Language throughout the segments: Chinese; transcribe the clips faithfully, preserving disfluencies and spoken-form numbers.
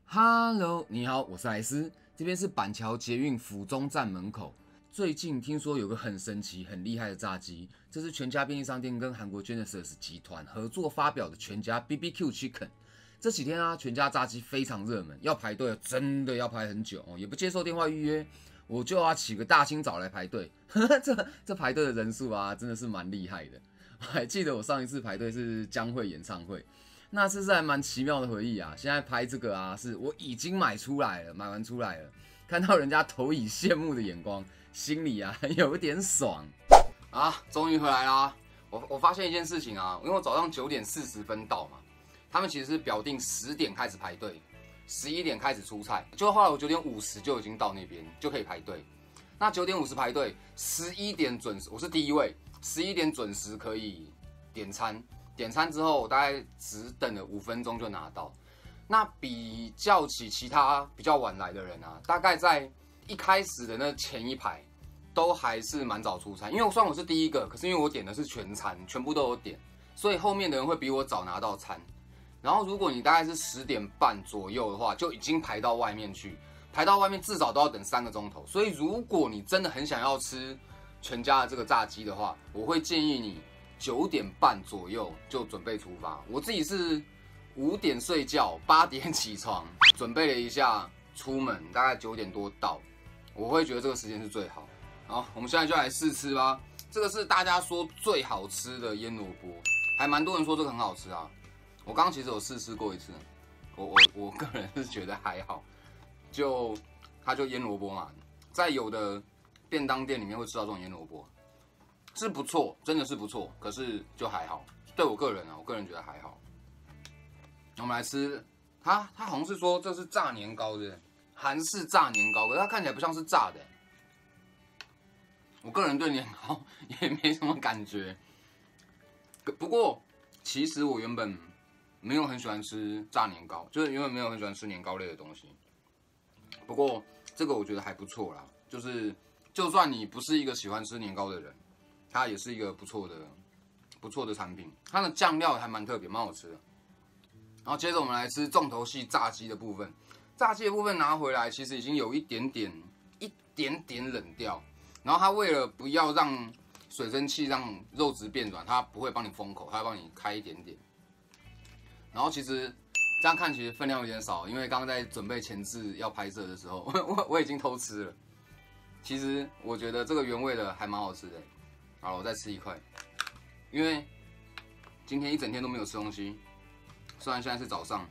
Hello， 你好，我是莱斯，这边是板桥捷运府中站门口。最近听说有个很神奇、很厉害的炸鸡，这是全家便利商店跟韩国 Genesis 集团合作发表的全家 B B Q Chicken。这几天啊，全家炸鸡非常热门，要排队真的要排很久哦，也不接受电话预约，我就要起个大清早来排队。这这排队的人数啊，真的是蛮厉害的。我还记得我上一次排队是江蕙演唱会。那次是还蛮奇妙的回忆啊！现在拍这个啊，是我已经买出来了，买完出来了，看到人家投以羡慕的眼光，心里啊有点爽啊！终于回来啦！我我发现一件事情啊，因为我早上九点四十分到嘛，他们其实是表定十点开始排队，十一点开始出菜，就后来我九点五十就已经到那边就可以排队。那九点五十排队，十一点准时，我是第一位，十一点准时可以点餐。点餐之后，我大概只等了五分钟就拿到。那比较起其他比较晚来的人啊，大概在一开始的那前一排，都还是蛮早出餐。因为我虽然我是第一个，可是因为我点的是全餐，全部都有点，所以后面的人会比我早拿到餐。然后如果你大概是十点半左右的话，就已经排到外面去，排到外面至少都要等三个钟头。所以如果你真的很想要吃全家的这个炸鸡的话，我会建议你九点半左右就准备出发。我自己是五点睡觉，八点起床，准备了一下出门，大概九点多到。我会觉得这个时间是最好。好，我们现在就来试吃吧。这个是大家说最好吃的腌萝卜，还蛮多人说这个很好吃啊。我刚刚其实有试吃过一次，我我我个人是觉得还好，就它就腌萝卜嘛，在有的便当店里面会吃到这种腌萝卜。是不错，真的是不错，可是就还好。对我个人啊，我个人觉得还好。我们来吃，它它好像是说这是炸年糕的，韩式炸年糕，可是它看起来不像是炸的。我个人对年糕也没什么感觉。不过其实我原本没有很喜欢吃炸年糕，就是原本没有很喜欢吃年糕类的东西。不过这个我觉得还不错啦，就是就算你不是一个喜欢吃年糕的人，它也是一个不错的、不错的产品。它的酱料还蛮特别，蛮好吃的。然后接着我们来吃重头戏炸鸡的部分。炸鸡的部分拿回来，其实已经有一点点、一点点冷掉。然后它为了不要让水蒸气让肉质变软，它不会帮你封口，它会帮你开一点点。然后其实这样看其实分量有点少，因为刚刚在准备前置要拍摄的时候，我我已经偷吃了。其实我觉得这个原味的还蛮好吃的。好，我再吃一块，因为今天一整天都没有吃东西，虽然现在是早上。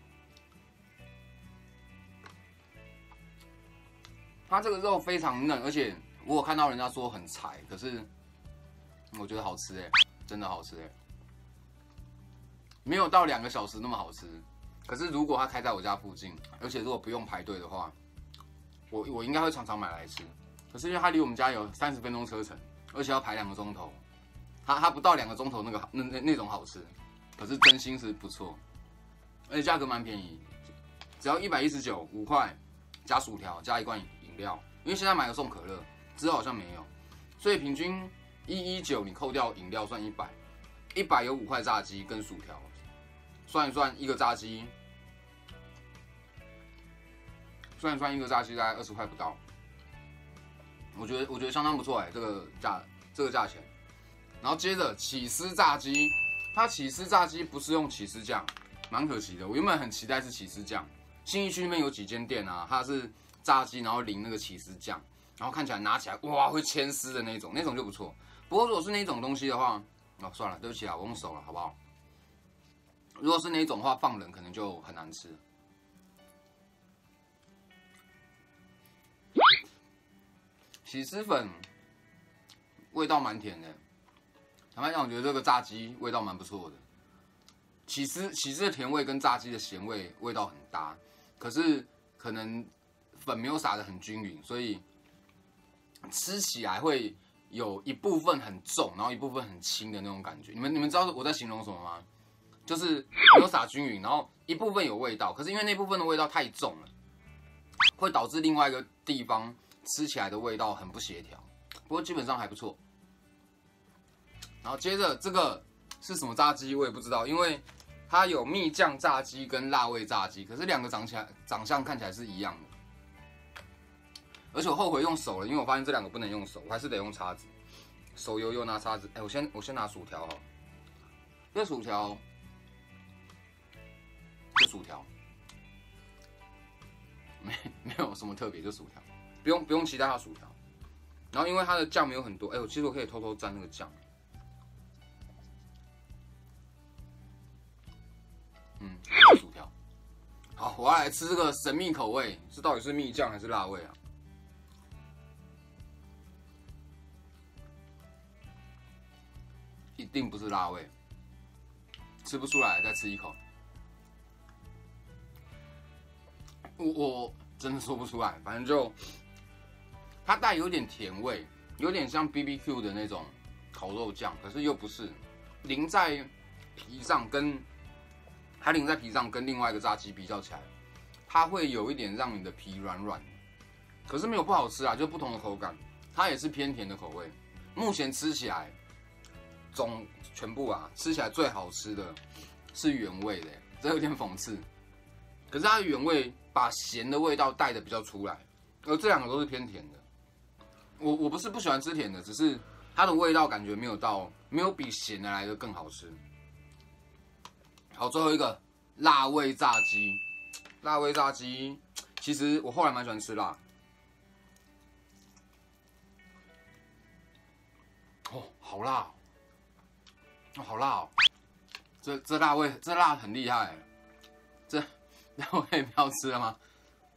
它这个肉非常嫩，而且我有看到人家说很柴，可是我觉得好吃哎，真的好吃哎，没有到两个小时那么好吃。可是如果它开在我家附近，而且如果不用排队的话，我我应该会常常买来吃。可是因为它离我们家有三十分钟车程，而且要排两个钟头，它它不到两个钟头那个那那那种好吃，可是真心是不错，而且价格蛮便宜，只要一百一十九，五块加薯条加一罐饮料，因为现在买了送可乐，之后好像没有，所以平均一一九，你扣掉饮料算一百，一百有五块炸鸡跟薯条，算一算一个炸鸡，算一算一个炸鸡大概二十块不到。我觉得我觉得相当不错哎，这个价这个价钱。然后接着起司炸鸡，它起司炸鸡不是用起司酱，蛮可惜的。我原本很期待是起司酱，信义区那边有几间店啊，它是炸鸡然后淋那个起司酱，然后看起来拿起来哇会牵丝的那种，那种就不错。不过如果是那种东西的话，哦算了，对不起啊，我用手了好不好？如果是那种的话，放冷可能就很难吃。起司粉味道蛮甜的，坦白讲，我觉得这个炸鸡味道蛮不错的。起司起司的甜味跟炸鸡的咸味味道很搭，可是可能粉没有撒得很均匀，所以吃起来会有一部分很重，然后一部分很轻的那种感觉。你们你们知道我在形容什么吗？就是没有撒均匀，然后一部分有味道，可是因为那部分的味道太重了，会导致另外一个地方吃起来的味道很不协调。不过基本上还不错。然后接着这个是什么炸鸡我也不知道，因为它有蜜酱炸鸡跟辣味炸鸡，可是两个长起来长相看起来是一样的。而且我后悔用手了，因为我发现这两个不能用手，我还是得用叉子。手油油拿叉子，哎、欸，我先我先拿薯条哈。这薯条，这薯条，没没有什么特别，就薯条，不用不用期待它薯条。然后因为它的酱没有很多，哎、欸，我其实我可以偷偷沾那个酱。嗯，薯条。好，我要来吃这个神秘口味，这到底是蜜酱还是辣味啊？一定不是辣味，吃不出来，再吃一口。我我真的说不出来，反正就它带有点甜味，有点像 B B Q 的那种烤肉酱，可是又不是，淋在皮上跟它淋在皮上跟另外一个炸鸡比较起来，它会有一点让你的皮软软的，可是没有不好吃啊，就不同的口感，它也是偏甜的口味。目前吃起来。总全部啊，吃起来最好吃的是原味的，这有点讽刺。可是它的原味把咸的味道带的比较出来，而这两个都是偏甜的。我我不是不喜欢吃甜的，只是它的味道感觉没有到，没有比咸的来的更好吃。好，最后一个辣味炸鸡，辣味炸鸡，其实我后来蛮喜欢吃辣。哦，好辣哦！哦，好辣哦！这这辣味，这辣很厉害。这那我可以不要吃了吗？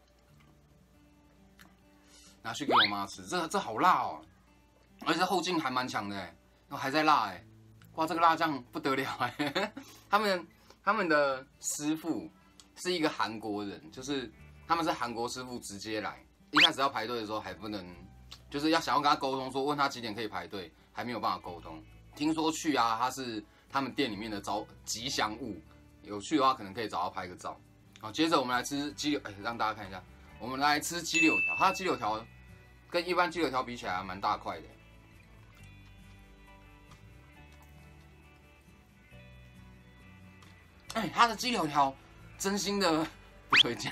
拿去给我妈吃。这这好辣哦，而且后劲还蛮强的哎，然后还在辣哎，哇，这个辣酱不得了哎！他们他们的师傅是一个韩国人，就是他们是韩国师傅直接来，一开始要排队的时候还不能，就是要想要跟他沟通说问他几点可以排队，还没有办法沟通。听说去啊，他是他们店里面的招吉祥物，有去的话可能可以找他拍个照。好，接着我们来吃鸡柳，哎，让大家看一下，我们来吃鸡柳条。它的鸡柳条跟一般鸡柳条比起来还蛮大块的。哎，它的鸡柳条真心的不推荐，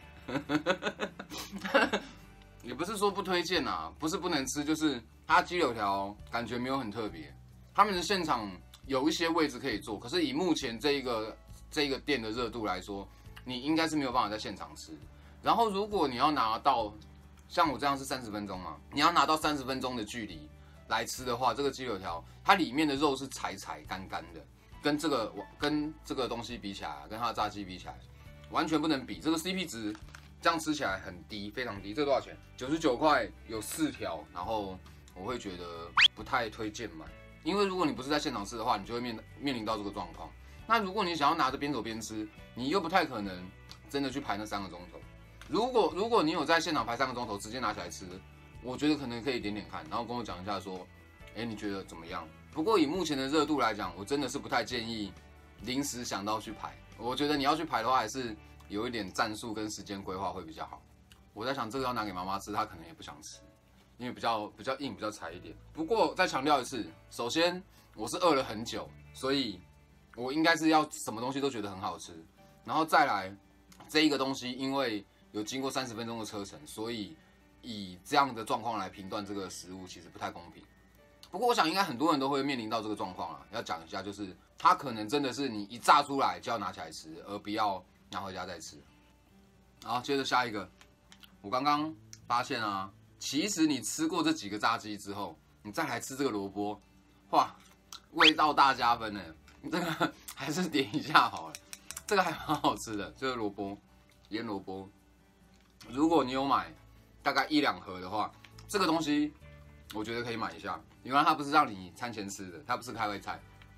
也不是说不推荐啊，不是不能吃，就是它鸡柳条感觉没有很特别。他们的现场有一些位置可以坐，可是以目前这一个这一个店的热度来说，你应该是没有办法在现场吃。然后如果你要拿到像我这样是三十分钟嘛，你要拿到三十分钟的距离来吃的话，这个鸡柳条它里面的肉是柴柴干干的，跟这个跟这个东西比起来，跟它的炸鸡比起来，完全不能比。这个 C P 值这样吃起来很低，非常低。这个多少钱？九十九块有四条，然后我会觉得不太推荐买。因为如果你不是在现场吃的话，你就会面面临到这个状况。那如果你想要拿着边走边吃，你又不太可能真的去排那三个钟头。如果如果你有在现场排三个钟头，直接拿起来吃，我觉得可能可以点点看，然后跟我讲一下说，哎，你觉得怎么样？不过以目前的热度来讲，我真的是不太建议临时想到去排。我觉得你要去排的话，还是有一点战术跟时间规划会比较好。我在想这个要拿给妈妈吃，她可能也不想吃。因为比较比较硬，比较柴一点。不过再强调一次，首先我是饿了很久，所以我应该是要什么东西都觉得很好吃。然后再来这一个东西，因为有经过三十分钟的车程，所以以这样的状况来评断这个食物，其实不太公平。不过我想应该很多人都会面临到这个状况啊。要讲一下，就是它可能真的是你一炸出来就要拿起来吃，而不要拿回家再吃。好，接着下一个，我刚刚发现啊。其实你吃过这几个炸鸡之后，你再来吃这个萝卜，哇，味道大加分呢！你这个还是点一下好了，这个还蛮好吃的，这个萝卜，腌萝卜。如果你有买大概一两盒的话，这个东西我觉得可以买一下，因为它不是让你餐前吃的，它不是开胃菜。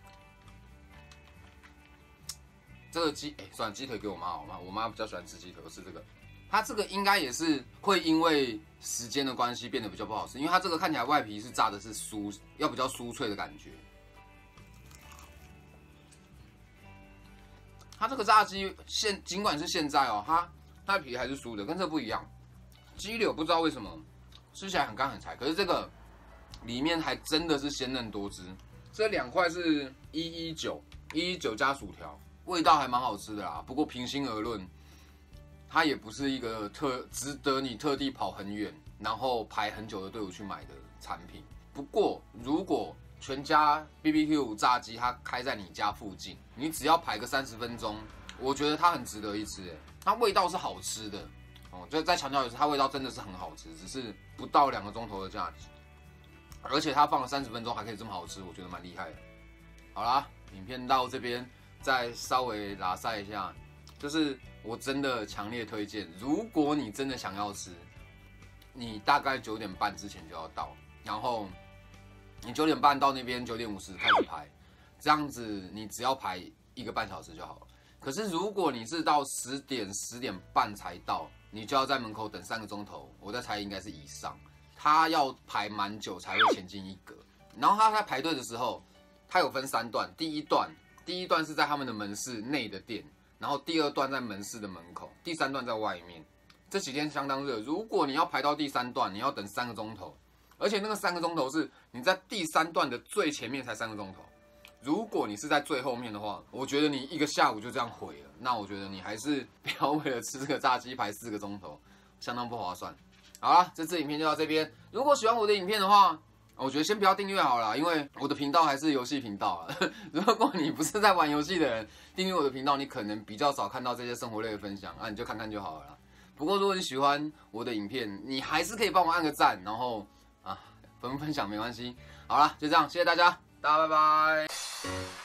这个鸡，哎，算了，鸡腿给我妈好吗？我妈比较喜欢吃鸡腿，我吃这个。它这个应该也是会因为时间的关系变得比较不好吃，因为它这个看起来外皮是炸的是酥，要比较酥脆的感觉。它这个炸鸡现尽管是现在哦，它它的皮还是酥的，跟这不一样。鸡柳不知道为什么吃起来很干很柴，可是这个里面还真的是鲜嫩多汁。这两块是一一九，一一九加薯条。 味道还蛮好吃的啦。不过平心而论，它也不是一个特值得你特地跑很远，然后排很久的队伍去买的产品。不过如果全家 B B Q 炸鸡它开在你家附近，你只要排个三十分钟，我觉得它很值得一吃。哎，它味道是好吃的哦，就再强调一次，它味道真的是很好吃，只是不到两个钟头的价值，而且它放了三十分钟还可以这么好吃，我觉得蛮厉害的。好啦，影片到这边再稍微拉塞一下，就是我真的强烈推荐，如果你真的想要吃，你大概九点半之前就要到，然后你九点半到那边，九点五十开始排，这样子你只要排一个半小时就好了。可是如果你是到十点、十点半才到，你就要在门口等三个钟头，我在猜应该是以上。他要排蛮久才会前进一格，然后他在排队的时候，他有分三段，第一段，第一段是在他们的门市内的店，然后第二段在门市的门口，第三段在外面。这几天相当热，如果你要排到第三段，你要等三个钟头，而且那个三个钟头是你在第三段的最前面才三个钟头。如果你是在最后面的话，我觉得你一个下午就这样毁了。那我觉得你还是不要为了吃这个炸鸡排四个钟头，相当不划算。好啦，这支影片就到这边。如果喜欢我的影片的话，我觉得先不要订阅好了，因为我的频道还是游戏频道啊。如果你不是在玩游戏的人，订阅我的频道，你可能比较少看到这些生活类的分享啊，你就看看就好了啦。不过如果你喜欢我的影片，你还是可以帮我按个赞，然后啊分分享没关系。好啦，就这样，谢谢大家，大家拜拜。